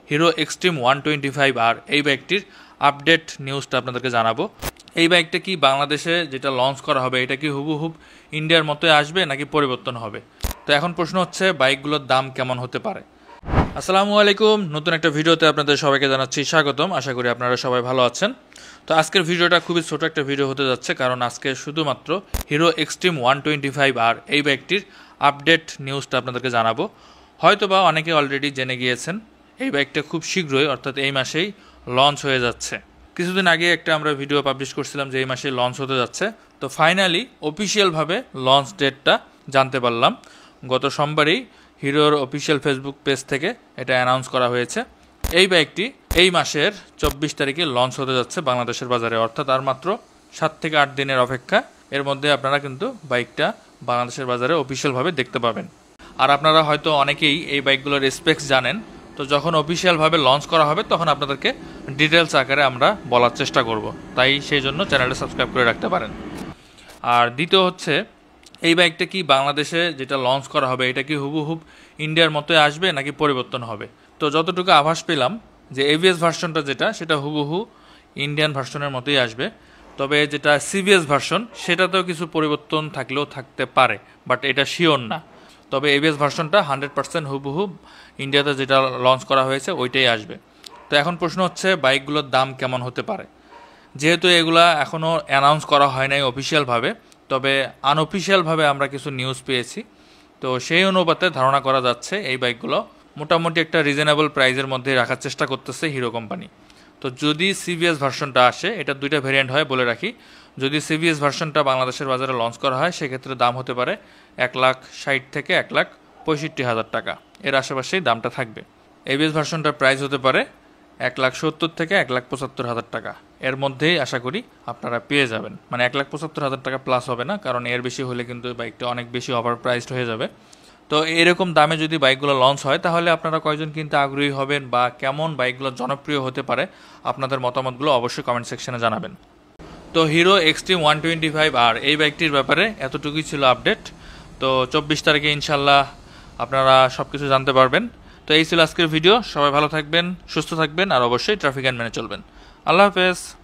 Hero extreme 125R এই বাইকটির update নিউজটা আপনাদেরকে জানাবো। এই বাইকটা কি বাংলাদেশে যেটা লঞ্চ করা হবে এটা কি হুবহুব ইন্ডিয়ার মতোই আসবে নাকি পরিবর্তন হবে? তো এখন প্রশ্ন হচ্ছে বাইকগুলোর দাম কেমন হতে পারে। আসসালামু আলাইকুম, নতুন একটা ভিডিওতে আপনাদের সবাইকে জানাচ্ছি স্বাগতম। আশা করি আপনারা সবাই ভালো আছেন। তো আজকের ভিডিওটা খুবই ছোট একটা ভিডিও হতে যাচ্ছে, কারণ আজকে শুধুমাত্র হিরো এক্সট্রিম 125R এই বাইকটির আপডেট নিউজটা আপনাদেরকে জানাবো। হয়তোবা অনেকে অলরেডি জেনে গিয়েছেন এই বাইকটা খুব শীঘ্রই অর্থাৎ এই মাসেই লঞ্চ হয়ে যাচ্ছে। কিছুদিন আগে একটা আমরা ভিডিও পাবলিশ করছিলাম যে এই মাসে লঞ্চ হতে যাচ্ছে। তো ফাইনালি অফিসিয়ালভাবে লঞ্চ ডেটটা জানতে পারলাম গত সোমবারই হিরোর অফিসিয়াল ফেসবুক পেজ থেকে এটা অ্যানাউন্স করা হয়েছে। এই বাইকটি এই মাসের 24 তারিখে লঞ্চ হতে যাচ্ছে বাংলাদেশের বাজারে, অর্থাৎ আর মাত্র 7 থেকে 8 দিনের অপেক্ষা। এর মধ্যে আপনারা কিন্তু বাইকটা বাংলাদেশের বাজারে অফিসিয়ালভাবে দেখতে পাবেন। আর আপনারা হয়তো অনেকেই এই বাইকগুলোর স্পেক্স জানেন, তো যখন অফিসিয়ালভাবে লঞ্চ করা হবে তখন আপনাদেরকে ডিটেলস আকারে আমরা বলার চেষ্টা করব, তাই সেই জন্য চ্যানেলটা সাবস্ক্রাইব করে রাখতে পারেন। আর দ্বিতীয় হচ্ছে, এই বাইকটা কি বাংলাদেশে যেটা লঞ্চ করা হবে এটা কি হুবহুব ইন্ডিয়ার মতোই আসবে নাকি পরিবর্তন হবে? তো যতটুকু আভাস পেলাম যে এভিএস ভার্সনটা যেটা সেটা হুবহু ইন্ডিয়ান ভার্সনের মতোই আসবে, তবে যেটা সিভিএস ভার্সন সেটাতেও কিছু পরিবর্তন থাকলেও থাকতে পারে, বাট এটা শিওর না। তবে এভিএস ভার্সনটা 100% হুবহু ইন্ডিয়াতে যেটা লঞ্চ করা হয়েছে ওইটাই আসবে। তো এখন প্রশ্ন হচ্ছে বাইকগুলোর দাম কেমন হতে পারে। যেহেতু এগুলা এখনও অ্যানাউন্স করা হয় নাই অফিসিয়ালভাবে, তবে আনঅফিসিয়ালভাবে আমরা কিছু নিউজ পেয়েছি। তো সেই অনুপাতে ধারণা করা যাচ্ছে এই বাইকগুলো মোটামুটি একটা রিজনেবল প্রাইসের মধ্যে রাখার চেষ্টা করতেছে হিরো কোম্পানি। তো যদি সিভিএস ভার্সনটা আসে, এটা দুইটা ভেরিয়েন্ট হয় বলে রাখি, যদি সিভিএস ভার্সনটা বাংলাদেশের বাজারে লঞ্চ করা হয় সেক্ষেত্রে দাম হতে পারে 1,60,000 থেকে 1,65,000 টাকা, এর আশেপাশেই দামটা থাকবে। এভিএস ভার্সনটার প্রাইস হতে পারে 1,70,000 থেকে 1,75,000 টাকা, এর মধ্যেই আশা করি আপনারা পেয়ে যাবেন। মানে 1,75,000 টাকা প্লাস হবে না, কারণ এর বেশি হলে কিন্তু বাইকটা অনেক বেশি ওভার প্রাইসড হয়ে যাবে। তো এরকম দামে যদি বাইকগুলো লঞ্চ হয় তাহলে আপনারা কয়জন কিনতে আগ্রহী হবেন বা কেমন বাইকগুলো জনপ্রিয় হতে পারে আপনাদের মতামতগুলো অবশ্যই কমেন্ট সেকশনে জানাবেন। তো হিরো এক্সট্রিম 125R এই বাইকটির ব্যাপারে এতটুকুই ছিল আপডেট। তো 24 তারিখে ইনশাল্লাহ আপনারা সব কিছু জানতে পারবেন। তো এই ছিল আজকের ভিডিও। সবাই ভালো থাকবেন, সুস্থ থাকবেন, আর অবশ্যই ট্রাফিক আইন মেনে চলবেন। আল্লাহ হাফেজ।